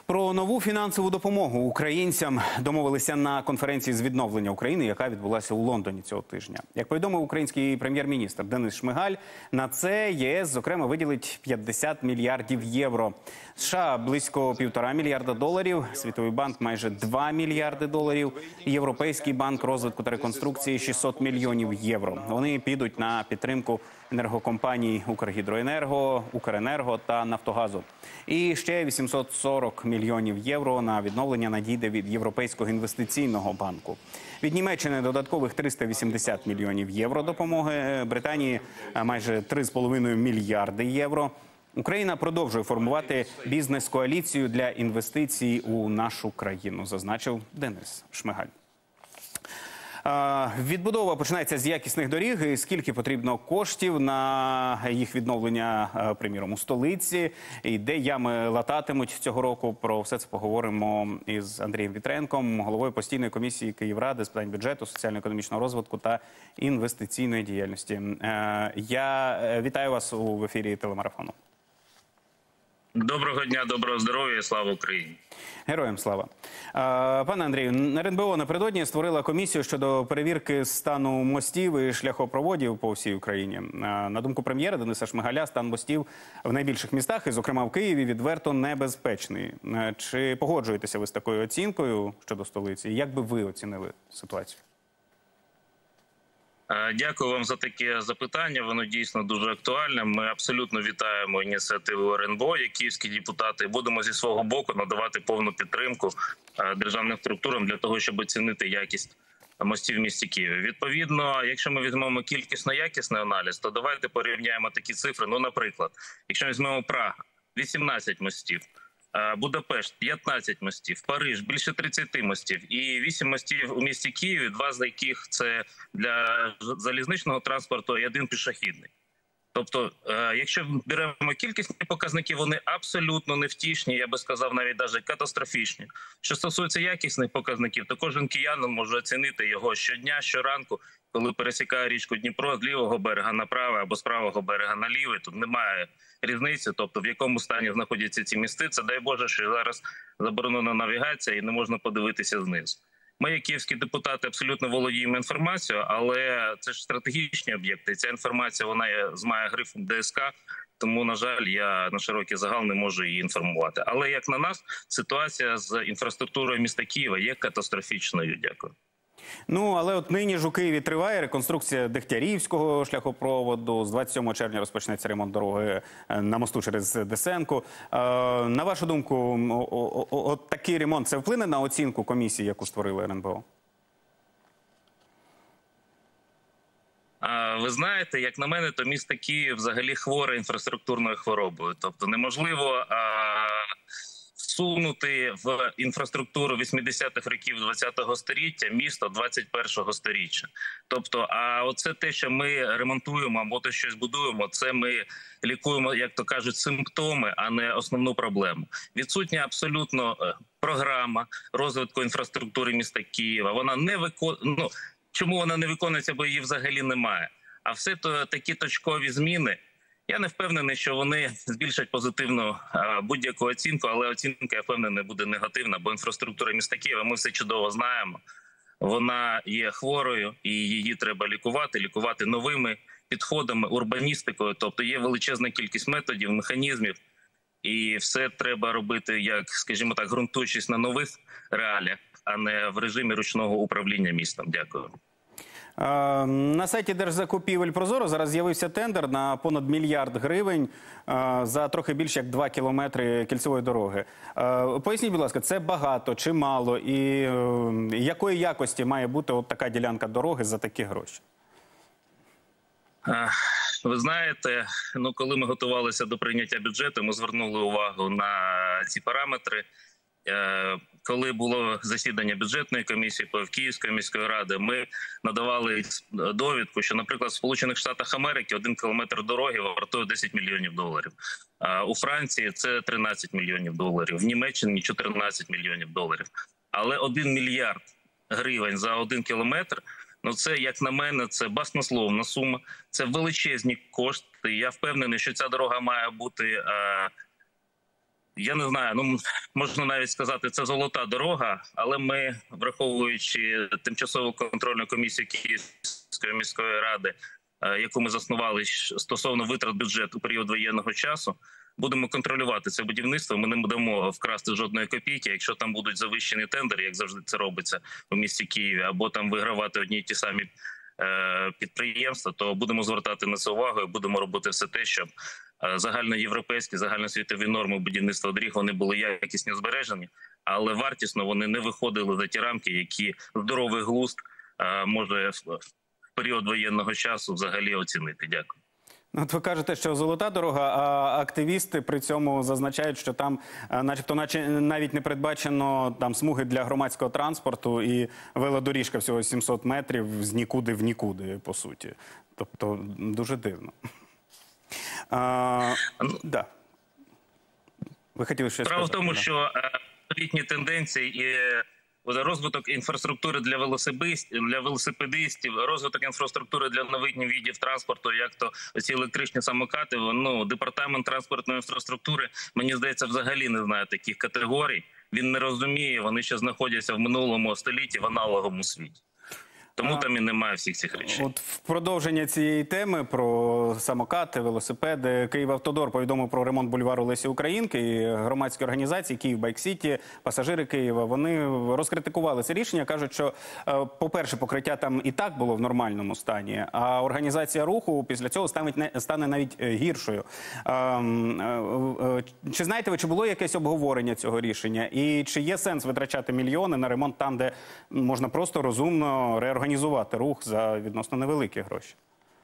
Про нову фінансову допомогу українцям домовилися на конференції з відновлення України, яка відбулася у Лондоні цього тижня. Як повідомив український прем'єр-міністр Денис Шмигаль, на це ЄС, зокрема, виділить 50 мільярдів євро. США – близько 1,5 мільярда доларів, Світовий банк – майже 2 мільярди доларів, Європейський банк розвитку та реконструкції – 600 мільйонів євро. Вони підуть на підтримку енергокомпаній «Укргідроенерго», «Укренерго» та «Нафтогазу». І ще 840 мільйонів євро на відновлення надійде від Європейського інвестиційного банку. Від Німеччини додаткових 380 мільйонів євро допомоги, Британії майже 3,5 мільярди євро. Україна продовжує формувати бізнес-коаліцію для інвестицій у нашу країну, зазначив Денис Шмигаль. Відбудова починається з якісних доріг. І скільки потрібно коштів на їх відновлення, приміром, у столиці, і де ями лататимуть цього року. Про все це поговоримо із Андрієм Вітренком, головою постійної комісії Київради з питань бюджету, соціально-економічного розвитку та інвестиційної діяльності. Я вітаю вас в ефірі телемарафону. Доброго дня, доброго здоров'я, слава Україні. Героям слава. Пане Андрію, РНБО напередодні створила комісію щодо перевірки стану мостів і шляхопроводів по всій Україні. На думку прем'єра Дениса Шмигаля, стан мостів в найбільших містах, і зокрема в Києві, відверто небезпечний. Чи погоджуєтеся ви з такою оцінкою щодо столиці? Як би ви оцінили ситуацію? Дякую вам за таке запитання. Воно дійсно дуже актуальне. Ми абсолютно вітаємо ініціативу РНБО, як київські депутати. Будемо зі свого боку надавати повну підтримку державним структурам для того, щоб оцінити якість мостів в місті Києві. Відповідно, якщо ми візьмемо кількісно-якісний аналіз, то давайте порівняємо такі цифри. Ну, наприклад, якщо візьмемо Прага – 18 мостів, Будапешт – 15 мостів, Париж – більше 30 мостів і 8 мостів у місті Києві, 2 з яких це для залізничного транспорту і 1 пішохідний. Тобто, якщо беремо кількісні показники, вони абсолютно невтішні, я би сказав, навіть катастрофічні. Що стосується якісних показників, то кожен киянин може оцінити його щодня, щоранку, коли пересікає річку Дніпро з лівого берега на правий або з правого берега на лівий. Тут немає різниці, тобто в якому стані знаходяться ці місти. Це, дай Боже, що зараз заборонена навігація і не можна подивитися знизу. Ми, як київські депутати, абсолютно володіємо інформацією, але це ж стратегічні об'єкти. Ця інформація, вона має грифом ДСК, тому, на жаль, я на широкий загал не можу її інформувати. Але, як на нас, ситуація з інфраструктурою міста Києва є катастрофічною. Дякую. Ну, але от нині ж у Києві триває реконструкція Дегтярівського шляхопроводу. З 27 червня розпочнеться ремонт дороги на мосту через Десенку. На вашу думку, от такий ремонт, це вплине на оцінку комісії, яку створили РНБО? Ви знаєте, як на мене, то місто Київ взагалі хворе інфраструктурною хворобою. Тобто неможливо всунути в інфраструктуру 80-х років 20-го століття місто 21-го сторіччя. Тобто, а оце те, що ми ремонтуємо або те, щось будуємо, це ми лікуємо, як то кажуть, симптоми, а не основну проблему. Відсутня абсолютно програма розвитку інфраструктури міста Києва. Вона не виконує. Чому вона не виконується, бо її взагалі немає. А все то такі точкові зміни. Я не впевнений, що вони збільшать позитивну будь-яку оцінку, але оцінка, я впевнений, буде негативна, бо інфраструктура міста Києва, ми все чудово знаємо, вона є хворою і її треба лікувати новими підходами, урбаністикою, тобто є величезна кількість методів, механізмів, і все треба робити, як, скажімо так, ґрунтуючись на нових реаліях, а не в режимі ручного управління містом. Дякую. На сайті Держзакупівель Прозоро зараз з'явився тендер на понад 1 мільярд гривень за трохи більше як 2 кілометри кільцевої дороги. Поясніть, будь ласка, це багато чи мало? І якої якості має бути от така ділянка дороги за такі гроші? Ви знаєте, коли ми готувалися до прийняття бюджету, ми звернули увагу на ці параметри. Коли було засідання бюджетної комісії Київської міської ради, ми надавали довідку, що, наприклад, в Сполучених Штатах Америки 1 кілометр дороги вартує 10 мільйонів доларів. У Франції це 13 мільйонів доларів, в Німеччині 14 мільйонів доларів. Але 1 мільярд гривень за 1 кілометр, це, як на мене, це баснословна сума, це величезні кошти. Я впевнений, що ця дорога має бути Я не знаю, ну можна навіть сказати, це золота дорога, але ми, враховуючи тимчасову контрольну комісію Київської міської ради, яку ми заснували стосовно витрат бюджету у період воєнного часу, будемо контролювати це будівництво. Ми не дамо вкрасти жодної копійки. Якщо там будуть завищені тендери, як завжди це робиться у місті Києві, або там вигравати одні й ті самі підприємства, то будемо звертати на це увагу і будемо робити все те, щоб загальноєвропейські, загальносвітові норми будівництва доріг вони були якісно збережені, але вартісно вони не виходили за ті рамки, які здоровий глузд може в період воєнного часу взагалі оцінити. Дякую. От ви кажете, що золота дорога, а активісти при цьому зазначають, що там начебто навіть не передбачено там смуги для громадського транспорту і велодоріжка всього 700 метрів з нікуди в нікуди, по суті. Тобто дуже дивно. Да. Ви хотіли щось сказати? Справа в тому, що новітні тенденції і розвиток інфраструктури для велосипедистів, розвиток інфраструктури для новітніх видів транспорту, як то ці електричні самокати, департамент транспортної інфраструктури, мені здається, взагалі не знає таких категорій. Він не розуміє, вони ще знаходяться в минулому столітті, в аналоговому світі. Тому там і немає всіх цих речей. От в продовження цієї теми про самокати, велосипеди, Київавтодор повідомив про ремонт бульвару Лесі Українки, і громадські організації Київ Байк-Сіті, пасажири Києва, вони розкритикували це рішення, кажуть, що, по-перше, покриття там і так було в нормальному стані, а організація руху після цього стане навіть гіршою. Чи знаєте ви, чи було якесь обговорення цього рішення? І чи є сенс витрачати мільйони на ремонт там, де можна просто розумно реорганізувати рух за відносно невеликі гроші?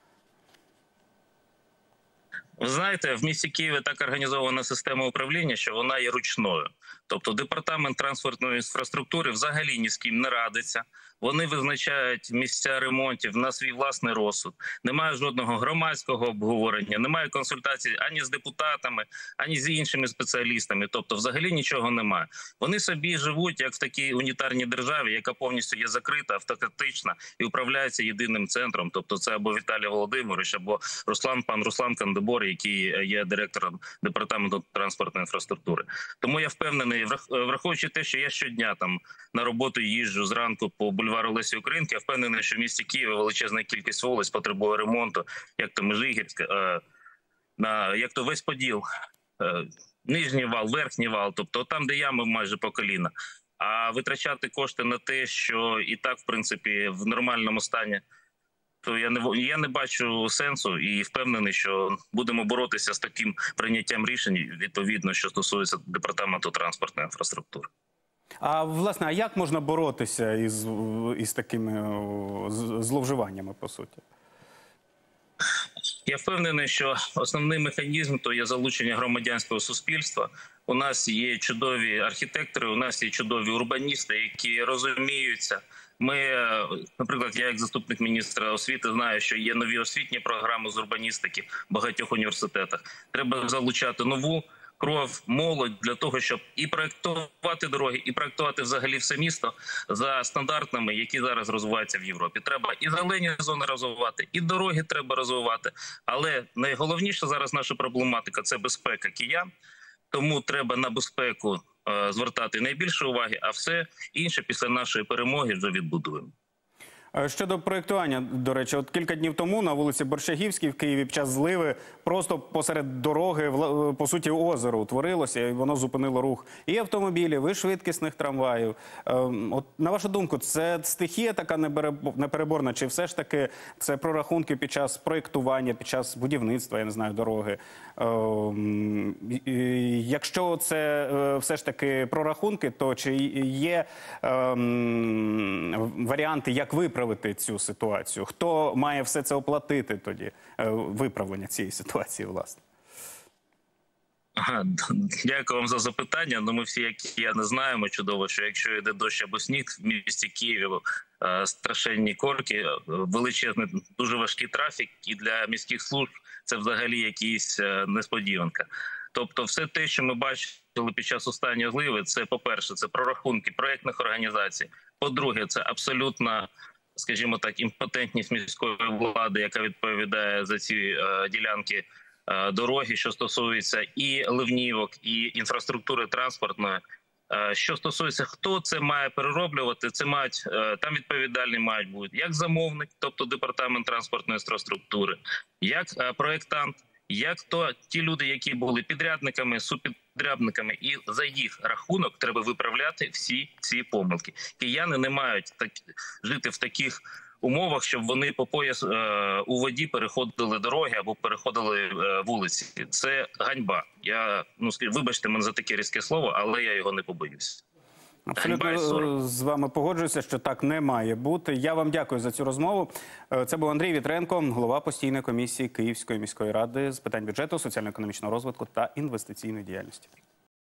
Ви знаєте, в місті Києві так організована система управління, що вона є ручною. Тобто департамент транспортної інфраструктури взагалі ні з ким не радиться. Вони визначають місця ремонтів на свій власний розсуд. Немає жодного громадського обговорення, немає консультацій ані з депутатами, ані з іншими спеціалістами. Тобто взагалі нічого немає. Вони собі живуть як в такій унітарній державі, яка повністю є закрита, автократична і управляється єдиним центром. Тобто це або Віталій Володимирович, або пан Руслан Кандебор, який є директором департаменту транспортної інфраструктури. Тому я впевнений, враховуючи те, що я щодня там на роботу їжджу зранку по бульвару Лесі Українки, я впевнений, що в місті Києві величезна кількість вулиць потребує ремонту, як то Межигірська, як то весь Поділ, нижній вал, верхній вал, тобто там, де ями майже по коліна. А витрачати кошти на те, що і так, в принципі, в нормальному стані, то я не бачу сенсу і впевнений, що будемо боротися з таким прийняттям рішень, відповідно, що стосується департаменту транспортної інфраструктури. А, власне, а як можна боротися із такими зловживаннями, по суті? Я впевнений, що основний механізм – то є залучення громадянського суспільства. У нас є чудові архітектори, у нас є чудові урбаністи, які розуміються. Ми, наприклад, я як заступник міністра освіти знаю, що є нові освітні програми з урбаністики в багатьох університетах. Треба залучати нову кров, молодь для того, щоб і проєктувати дороги, і проєктувати взагалі все місто за стандартами, які зараз розвиваються в Європі. Треба і зелені зони розвивати, і дороги треба розвивати. Але найголовніше зараз наша проблематика – це безпека киян. Тому треба на безпеку звертати найбільше уваги, а все інше після нашої перемоги вже відбудуємо. Щодо проєктування, до речі, от кілька днів тому на вулиці Борщагівській в Києві під час зливи просто посеред дороги, по суті, озеро утворилося, і воно зупинило рух і автомобілів, і швидкісних трамваїв. От, на вашу думку, це стихія така непереборна, чи все ж таки це прорахунки під час проєктування, під час будівництва, я не знаю, дороги? Якщо це все ж таки прорахунки, то чи є варіанти, як виправити цю ситуацію? Хто має все це оплатити тоді, виправлення цієї ситуації, власне? Дякую вам за запитання. Ну, ми всі, як я, не знаємо чудово, що якщо йде дощ або сніг в місті Києві, страшенні корки, величезний, дуже важкий трафік, і для міських служб це взагалі якась несподіванка. Тобто все те, що ми бачили під час останньої зливи, це, по-перше, це прорахунки проєктних організацій. По-друге, це абсолютна, скажімо так, імпотентність міської влади, яка відповідає за ці ділянки дороги, що стосується і ливнівок, і інфраструктури транспортної. Що стосується, хто це має перероблювати, це мають там відповідальні мають бути як замовник, тобто департамент транспортної інфраструктури, як проєктант, як то ті люди, які були підрядниками, субпідрядниками, і за їх рахунок треба виправляти всі ці помилки. Кияни не мають жити в таких умовах, щоб вони по пояс у воді переходили дороги або переходили вулиці. Це ганьба. Вибачте мене за таке різке слово, але я його не побоюсь. Абсолютно з вами погоджуюся, що так не має бути. Я вам дякую за цю розмову. Це був Андрій Вітренко, голова постійної комісії Київської міської ради з питань бюджету, соціально-економічного розвитку та інвестиційної діяльності.